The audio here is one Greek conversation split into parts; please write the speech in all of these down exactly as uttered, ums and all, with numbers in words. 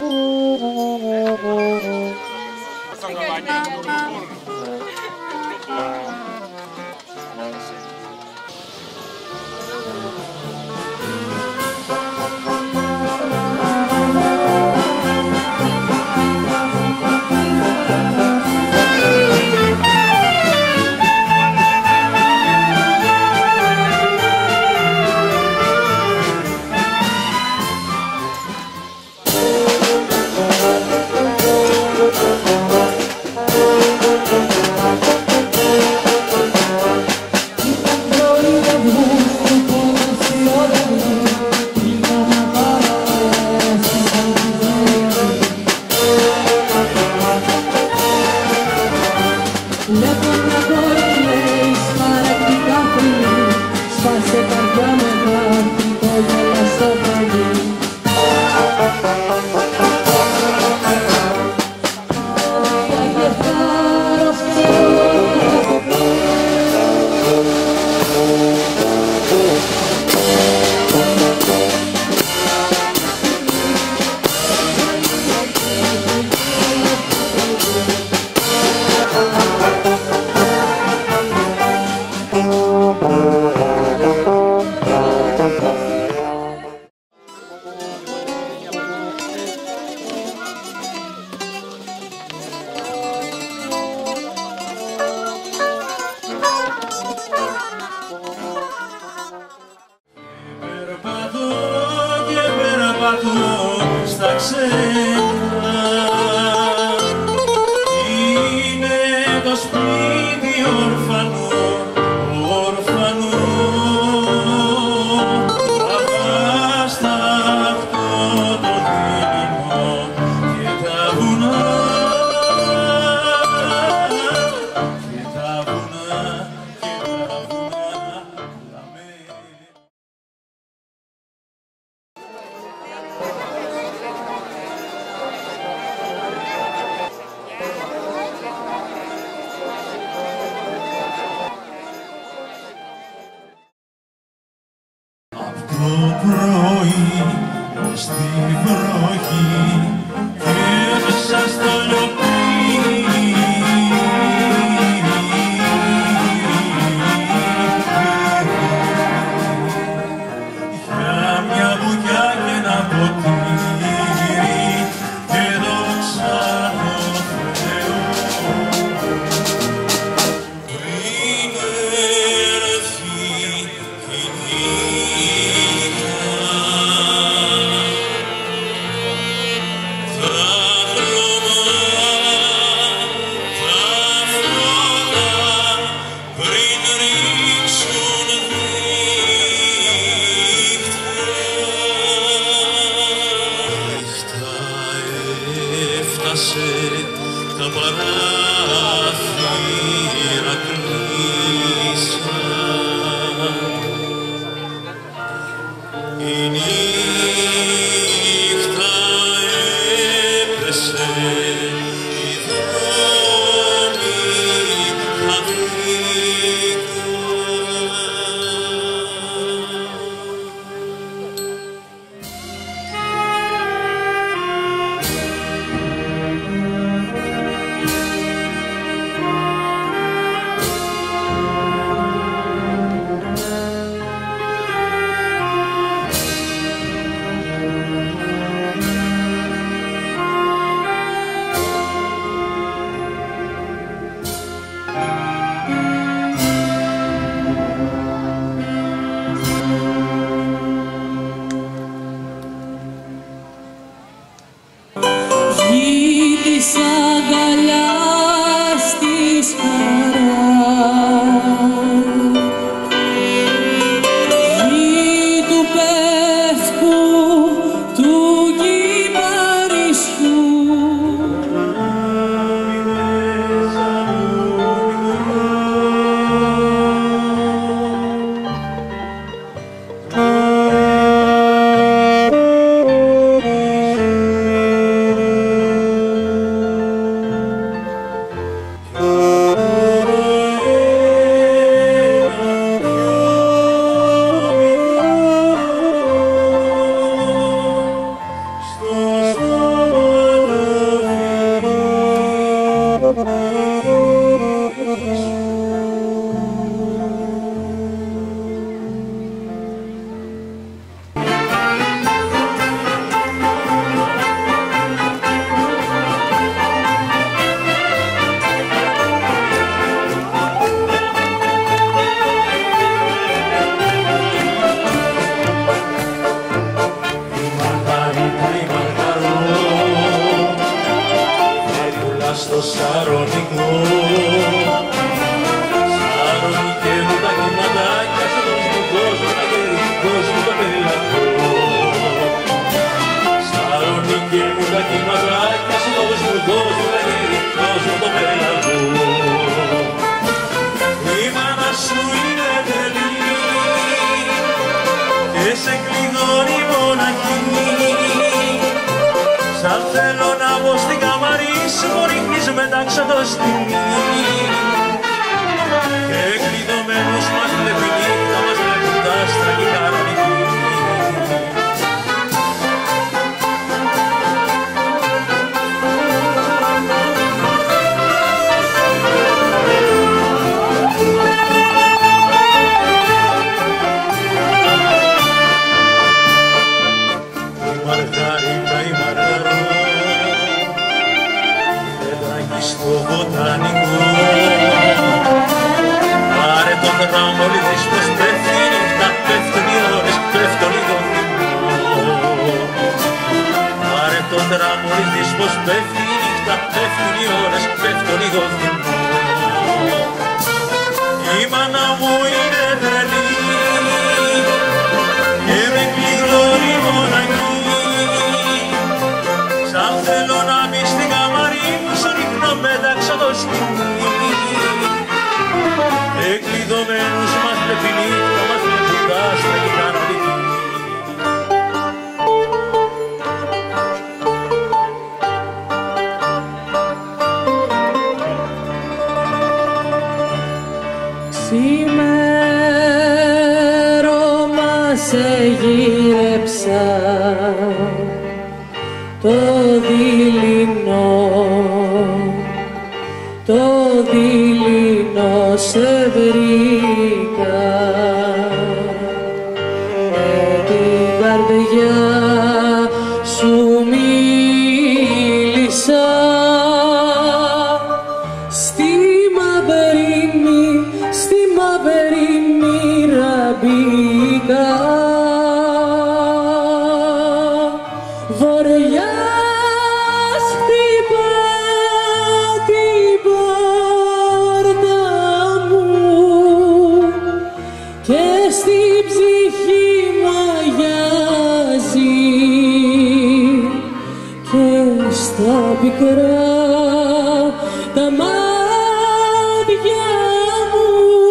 Στα ξένα είναι το σπίτι ορφανό, ορφανό αβάσταχτο το δίλημο και τα βουνά και τα βουνά και τα βουνά λαμμένα. Το πρωί ως τη βροχή και μέσα στο λιοπί για μια μπουκιά και ένα ποτήρι και δόξα τω Θεώ πριν έρθει η νύχτα. Τα παράθυρα κλείσαν, η νύχτα έπεσε, η δρόμοι χαθήκαν. στο Σαρονικό. Σαρονικέ μου τα κυματάκια, σε δώσ' μου, δώσ' μου τα χέρι, δώσ' μου το πελαγό. Σαρονικέ μου τα κυματάκια, σε δώσ' μου, δώσ' μου τα χέρι, δώσ' μου το πελαγό. Η μάνα σου είναι τρελή και σε κλειδώνει μοναχή. Σαν θέλω να μπω στην καμαρί σου, μου ρίχνεις μετάξω το στιγμή. Και κλειδωμένους μας βλέπει νύχτα, μας βλέπουν τα άστρα και η καραβική. Η Μαργαρίτα, η Μαργαρό, παιδάκι στο βοτανικό. Πάρε το τραμόλι, δεις πως πέφτει η νύχτα, πέφτουν οι ώρες, πέφτω λίγο θυμό. Πάρε το τραμόλι, δεις πως πέφτει η νύχτα, πέφτουν οι ώρες, πέφτω λίγο θυμό. Η μάνα μου είναι τρελή και με κλειδώνει μοναχή. Σαν θέλω να μπει στην καμαρί μου, σου ρίχνω μετάξω το σκηνή. Εκλειδωμένους μας βλέπει νύχτα, μας βλέπει τα άστρα και η καραβική. Ξημέρωμα σε γύρεψα, το δειλινό, το δειλινό σε βρήκα. Με την καρδιά σου μίλησα, στη μαύρη μη- στη μαύρη μοίρα μπήκα. Βοριάς χτυπά την πόρτα μου και στην ψυχή μου αγιάζει και στα πικρά τα μάτια μου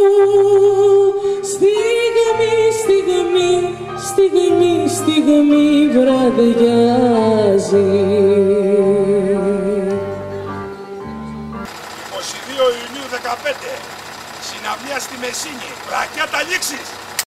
στιγμή, στιγμή, στιγμή, στιγμή βραδιάζει. είκοσι δύο Ιουνίου δεκαπέντε, συναυλία στη Μεσίνη, Ρακέτα Λήξης.